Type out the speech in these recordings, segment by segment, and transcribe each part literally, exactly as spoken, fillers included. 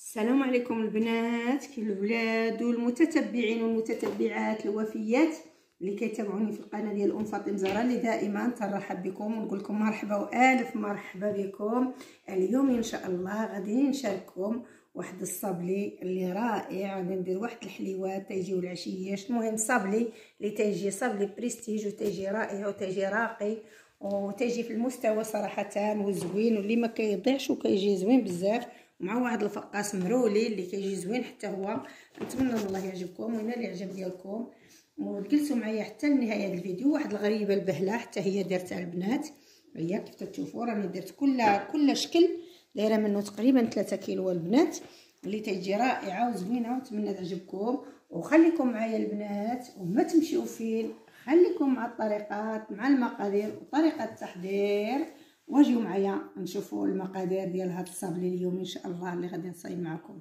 السلام عليكم البنات، كي الولاد والمتتبعين والمتتبعات الوفيات اللي كيتابعوني في القناه ديال ام فاطمه زهراء، اللي دائما ترحب بكم ونقول لكم مرحبا والف مرحبا بكم. اليوم ان شاء الله غادي نشارككم واحد الصابلي اللي رائع. غادي ندير واحد الحليوات تيجيو العشيات. المهم صابلي اللي تيجي صابلي بريستيج وتيجي رائع وتيجي راقي وتيجي في المستوى صراحه وزوين، واللي ما كيضيعش وكيجي زوين بزاف، مع واحد الفقاس مرولي اللي كيجي زوين حتى هو. نتمنى من الله يعجبكم وينال الاعجاب ديالكم وتجلسوا معايا حتى لنهايه الفيديو. واحد الغريبه البهله حتى هي درتها البنات، هي كيف تشوفوا راني درت كل كل شكل، دايره منه تقريبا ثلاثة كيلو البنات، اللي تيجي رائعه وزوينه ونتمنى تعجبكم. وخليكم معايا البنات وما تمشيو فين، خليكم مع الطريقات مع المقادير وطريقه التحضير، واجيو معايا نشوفوا المقادير ديال هذا الصابلي اليوم ان شاء الله اللي غادي نصايب معكم.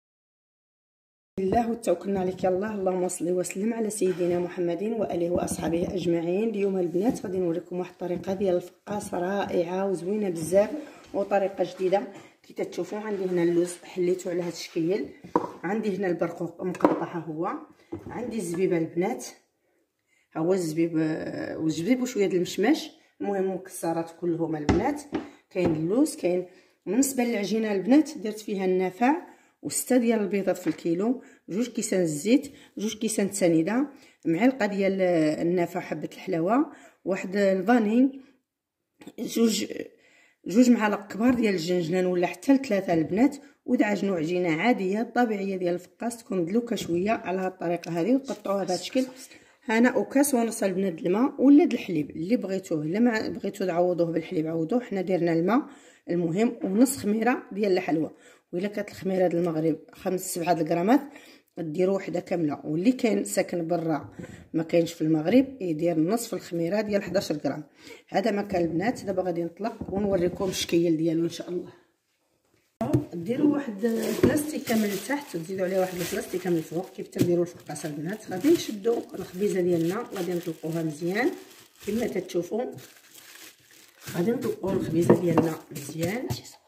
الله وتوكلنا عليك يا الله. اللهم صل وسلم على سيدنا محمد واله واصحابه اجمعين. اليوم البنات غادي نوريكم واحد الطريقه ديال الفقاس رائعه وزوينه بزاف وطريقه جديده. كي تشوفوا عندي هنا اللوز حليته على هذا الشكل، عندي هنا البرقوق مقطعه، هو عندي الزبيبه البنات، ها هو الزبيب والزبيب وشويه د المشماش، المهم مكسرات كلهم البنات. كاين اللوز، كاين بالنسبه للعجينه البنات درت فيها النافع وستة ديال البيضات في الكيلو، جوج كيسان الزيت، جوج كيسان السنيده، معلقه ديال النافع، حبه الحلاوه، واحد الفاني، جوج جوج معالق كبار ديال الجنجلان ولا حتى ثلاثه البنات، ودعجنوا عجينه عاديه طبيعيه ديال الفقاس، تكون مدلوكه شويه على هذه الطريقه هذه، وتقطعوها بهذا الشكل. هنا وكاس ونص البنات د الماء ولا د الحليب اللي بغيتوه، الا ما بغيتو تعوضوه بالحليب عوضوه، حنا درنا الماء المهم، ونص خميره ديال الحلوى، وإلا كانت الخميره د المغرب خمس سبعة الغرامات ديروا وحده كامله، واللي كاين ساكن برا ما كاينش في المغرب يدير نصف الخميره ديال حداش غرام. هذا مكان البنات. دابا غادي نطلق ونوريكم الشكل ديالو ان شاء الله. ديروا واحد بلاستيكه من التحت وتزيدوا عليه واحد البلاستيكه من الفوق كيف تديروا الفقاس البنات. غادي نشدوا الخبيزه ديالنا، غادي نطلقوها مزيان كما تشوفوا، غادي نطلقوا الخبيزه ديالنا مزيان،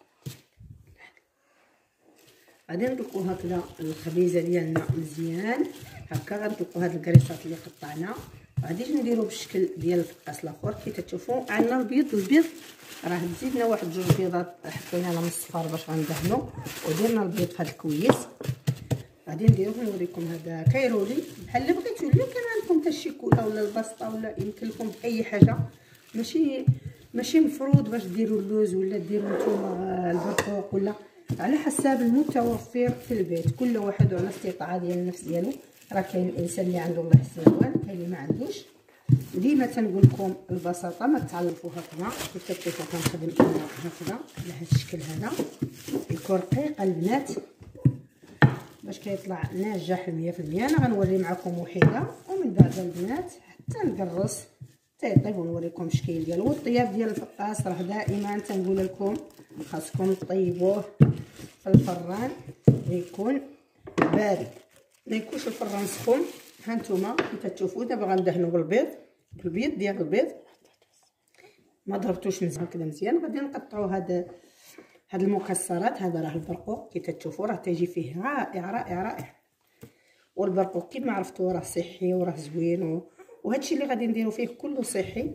غادي نطلقوا هكذا الخبيزه ديالنا مزيان هكا. غنطلقوا هاد الكريسات اللي قطعنا، غادي نديروا بالشكل ديال الفقاس الاخر. كي تشوفوا عندنا البيض، البيض راه زيدنا واحد جوج بيضات حطينا لهم الصفار باش غندهنوا، ودرنا البيض في هذا الكويس. غادي نديروه نوريكم. هذا كايرولي بحال اللي بغيتو، اللي كان عندكم حتى الشيكولا ولا البسطه ولا يمكن لكم باي حاجه، ماشي ماشي مفروض باش ديروا اللوز ولا ديروا نتوما البرقوق، ولا على حساب المتوفر في البيت، كل واحد على استطاعه ديال النفس ديالو. راه كاين الانسان اللي عنده الله يحسن الوان، كاين اللي ما عندوش. ديما تنقول لكم البساطه ما تعلفوا هكذا. كيف كتشوفوا كنخدم هكذا على هذا الشكل هذا الكرقيق البنات باش كيطلع ناجح مية في المية. انا غنوري معكم وحده ومن بعد البنات حتى نقرص تيطيب ونوريكم الشكل ديالو. والطياب ديال الفقاس راه دائما تنقول لكم خاصكم طيبوه في الفران يكون بارد، ما يكونش الفران سخون. ها نتوما كي تشوفوا دابا غندهنوا بالبيض، بالبيض ديال البيض ما ضربتوش مزيان هكذا مزيان. غادي نقطعوا هاد هاد المكسرات. هذا راه البرقوق كي تشوفوا راه تيجي فيه رائع رائع رائع. والبرقوق كيما عرفتوا راه صحي وراه زوين، وهادشي اللي غادي نديرو فيه كله صحي.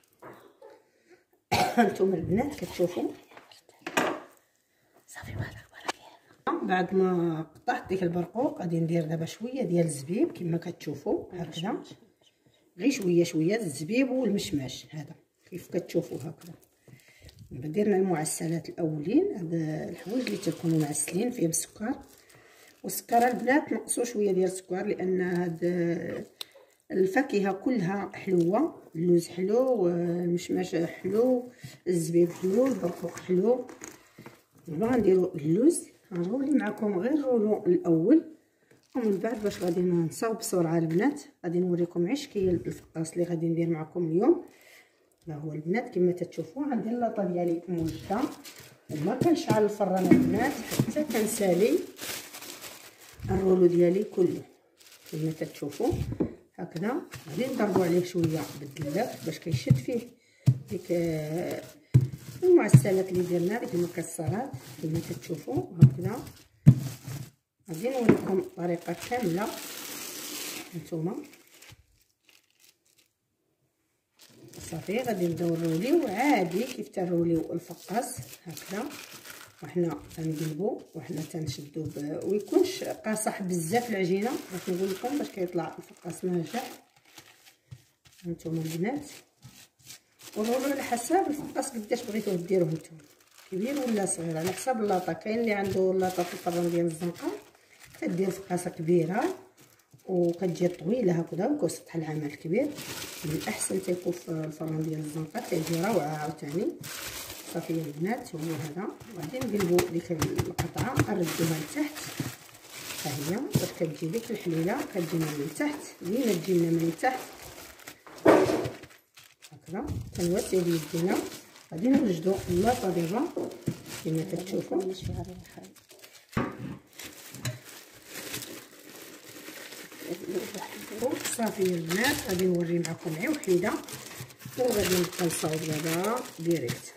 هانتوما البنات كتشوفوا صافي بعد ما قطعت ديك البرقوق غادي ندير دابا شويه ديال الزبيب كما كتشوفوا هكذا، غير شويه شويه الزبيب والمشماش. هذا كيف كتشوفوا هكذا. درنا المعسلات الاولين، هذا الحوايج اللي تكونوا معسلين فيهم السكر والسكر البنات نقصوا شويه ديال السكر، لان هاد الفاكهه كلها حلوه، اللوز حلو والمشماش حلو، الزبيب حلو، البرقوق حلو. دابا غنديروا اللوز، غنولي معكم غير الرولو الاول ومن بعد باش غادي نصاوب بسرعه البنات. غادي نوريكم عشكيه الفقاس اللي غادي ندير معكم اليوم. ها هو البنات كما تشوفوا عندي اللاطه ديالي موجده وما كنشعل الفران البنات حتى كنسالي الرولو ديالي كله كما تشوفوا هكذا. غادي نضربوا عليه شويه بالدلاف باش كيشد فيه ديك المعسلات اللي درنا، ديك المكسرات كما كتشوفوا هكذا. غادي نوريكم الطريقه كامله. هانتوما صافي غادي نبداو نروليو عادي كيف تنروليو الفقاس هكذا، وحنا تنقلبو وحنا تنشدو ويكونش قاصح بزاف العجينه باش نقول لكم باش كيطلع الفقاس ناجح. هانتوما البنات ورولو على حساب الفقاس قداش بغيتوه ديروه نتوما، كبير ولا صغير على حساب اللاطه. كاين اللي عنده اللاطه في الفران ديال الزنقه كدير فقاصه كبيره وكتجي طويله هكذا وكو سطح العمل كبير. من الاحسن تيكون في الفران ديال الزنقه تيجي روعه عاوتاني. صافي البنات هو هذا. غادي نقلبوا ديك القطعه نردوها لتحت، ها هي باش كتجي ديك الحليله كتجينا من تحت، لينا تجينا من تحت هكذا. كنواسيو يدينا غادي نوجدوا اللاطه دابا كما كتشوفوا. صافي البنات غادي نوري معكم غير وحيده وغادي نبقى نصاوب دابا ديريكت.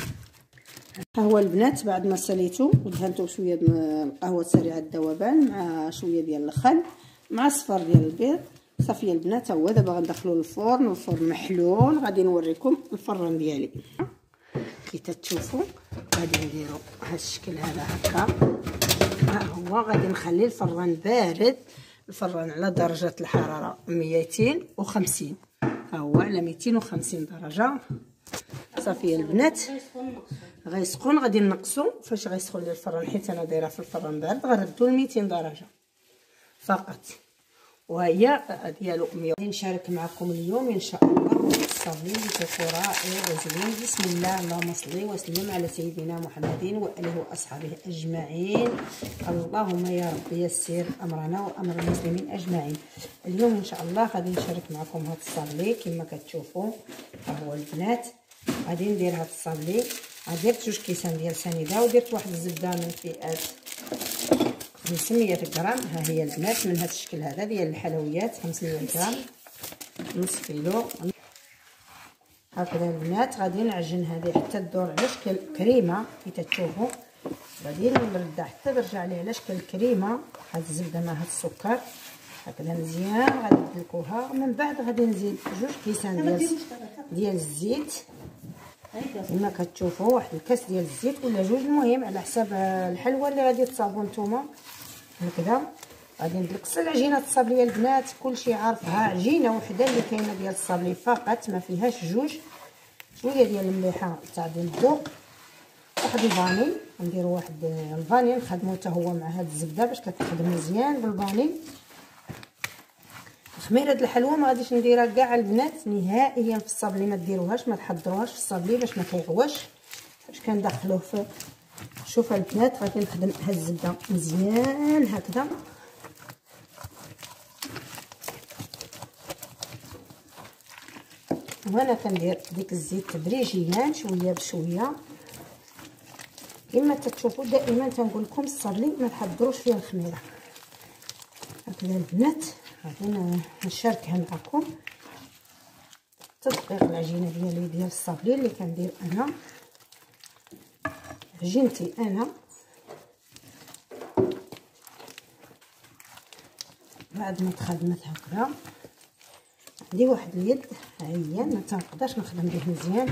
ها هو البنات بعد ما ساليتو ودهنتو شويه د القهوه سريعه الذوبان مع شويه ديال الخل مع الصفر ديال البيض. صافي البنات ها هو دابا غندخلو للفرن، الفرن محلول. غادي نوريكم الفران ديالي كي تتشوفوا. غادي نديرو هذا الشكل هذا هكا. ها هو غادي نخلي الفران بارد، الفران على درجه الحراره ميتين وخمسين، ها هو على ميتين وخمسين درجه. صافي البنات غيسخن غادي نقصو فاش غيسخن لي الفران، حيت انا دايره في الفران بارد غنردو ل ميتين درجه فقط، وهي ديالو مية. غادي نشارك معكم اليوم ان شاء الله الصابلي اللي كيكون رائع وزوين. بسم الله، اللهم صل وسلم على سيدنا محمد واله واصحابه اجمعين. اللهم يا رب يسر امرنا وامر المسلمين اجمعين. اليوم ان شاء الله غادي نشارك معكم هذا الصابلي كما كتشوفوا. ها هو البنات غادي ندير هذا الصابلي. درت جوج كيسان ديال سنيده ودرت واحد الزبده من فئات خمسمية غرام. ها هي البنات من هذا الشكل هذا ديال الحلويات خمسمية غرام، نص كيلو هكذا البنات. غادي نعجن هذه حتى تدور على شكل كريمه كي تشوفوا. غادي نردها حتى ترجع ليه على شكل كريمه. هاد الزبده مع هاد السكر هكذا مزيان. غادي ندلكوها من بعد غادي نزيد جوج كيسان ديال ديال الزيت كما كتشوفوا، واحد الكاس ديال الزيت ولا جوج، المهم على حساب الحلوه اللي غادي تصاوبوا نتوما هكذا. غادي ندلكس العجينه الصابليه البنات كلشي عارفها، عجينه وحده اللي كاينه ديال الصابلي فقط ما فيهاش جوج. شويه ديال المليحه تاع الذوق، واحد الفاني نديروا واحد الفاني نخدمو حتى هو مع هاد الزبده باش كتخدم مزيان بالفاني. خميره الحلوى ما غاديش نديرها كاع البنات نهائيا في الصابلي، ما ديروهاش ما تحضروهاش في الصابلي باش ما كيعواش فاش كندخلوه في. شوفوا البنات غادي نخدم هاد الزبده مزيان هكذا. وانا كندير ديك الزيت تدريجيا شويه بشويه كما تشوفوا. دائما تنقول لكم الصابلي ما تحضروش فيه الخميره هكذا البنات. غادي نشاركها معكم تدقيق العجينه ديالي ديال الصابلي اللي كندير انا. عجينتي انا بعد ما تخدمت هكذا عندي واحد اليد ها هي ما تنقدرش نخدم به مزيان.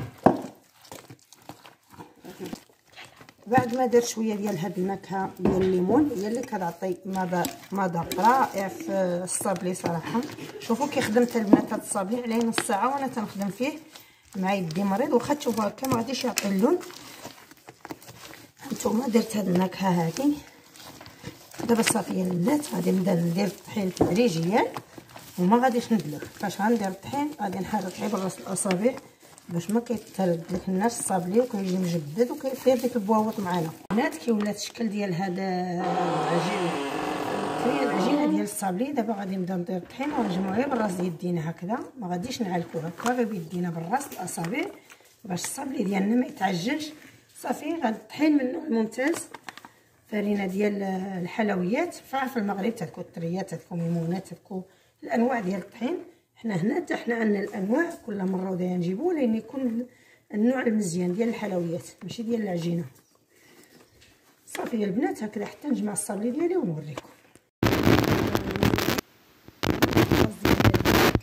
بعد ما درت شويه ديال هاد النكهه ديال الليمون هي اللي كتعطي مذاق رائع في الصابلي صراحه. شوفوا كي خدمت البنات هاد الصابلي عليه نص ساعه وانا تنخدم فيه مع يدي مريض، واخا تشوفوا هكا ما غاديش يعطي اللون. هانتوما درت هاد النكهه هادي. دابا صافي البنات غادي نبدا ندير الطحين تدريجيا وما غاديش ندلك. فاش غندير الطحين غادي نحرك غير براس الاصابع باش ما كيتردلكناش الصابلي وكيجي مجبد وكيطير ديك البواوط معنا. البنات كي ولات الشكل ديال هذا العجين هي العجينه ديال الصابلي. دابا غادي نبدا ندير الطحين ونجمعو غير براس يدينا هكذا، ما غاديش نعلكو هكا غير بيدينا بالراس الاصابع باش الصابلي ديالنا ما يتعجنش. صافي غادي الطحين من نوع ممتاز، فرينه ديال الحلويات. فعارف المغرب تاكو الطريات تاكو ميمونات تاكو الانواع ديال الطحين. حنا هنا حتى حنا عندنا الانواع كل مره ودايا نجيبوه لان يكون النوع المزيان ديال الحلويات ماشي ديال العجينه. صافي البنات هكذا حتى نجمع الصابلي ديالي ونوريكم.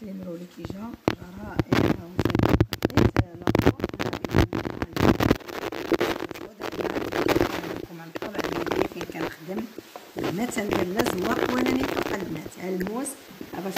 المرولي كي جا جا رائع. حطيت لاطون لكم على الطبع ديالي فين كنخدم البنات. ندير لا زواق وانا نفوق البنات على الموس باش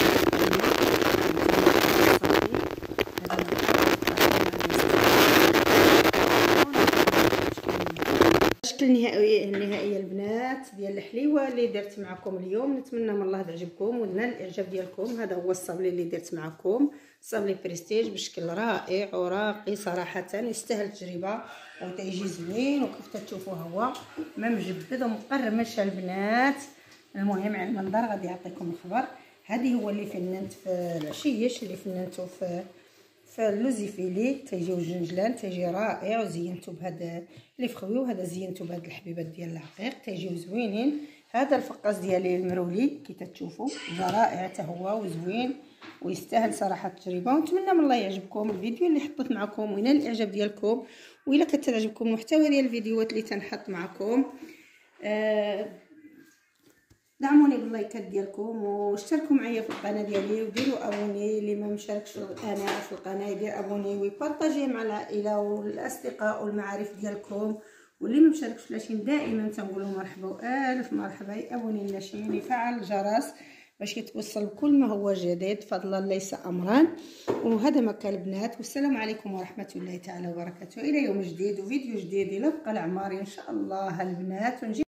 الشكل النهائي النهائيه البنات ديال الحليوه اللي درت معكم اليوم. نتمنى من الله تعجبكم ونال الاعجاب ديالكم. هذا هو الصابلي اللي درت معكم، صابلي بريستيج بشكل رائع وراقي صراحه، يستاهل تجربه وتيجي زوين. وكيف تشوفوا هو ما مجبد ومقرمش البنات. المهم على المنظر غادي يعطيكم الخبر. هذه هو اللي فننت في العشيش، اللي فننته في فاللوزيفيلي تيجيو الجنجلان، تيجي رائع. وزينته بهذا اللي فخوي، وهذا زينته بهاد الحبيبات ديال العقيق تيجيو زوينين. هذا الفقاس ديالي المرولي كي تتشوفوا جا رائع حتى هو وزوين ويستاهل صراحه التجربه. ونتمنى من الله يعجبكم الفيديو اللي حطيت معكم وينال الاعجاب ديالكم. والا كتعجبكم المحتوى ديال الفيديوهات اللي تنحط معكم آه دعموني باللايكات ديالكم واشتركوا معايا في القناه ديالي وديروا ابوني. اللي ما مشاركش في القناه في القناه يدير ابوني ويبارطاجيه مع العائله والاصدقاء والمعارف ديالكم. واللي ما مشاركش في لاشين دائما تنقول له مرحبا والف مرحبا، يابوني لاشين يفعل الجرس باش يتوصل بكل ما هو جديد فضلا ليس امرا. وهذا مكان البنات، والسلام عليكم ورحمه الله تعالى وبركاته. الى يوم جديد وفيديو جديد. الى بقى العمار ان شاء الله البنات.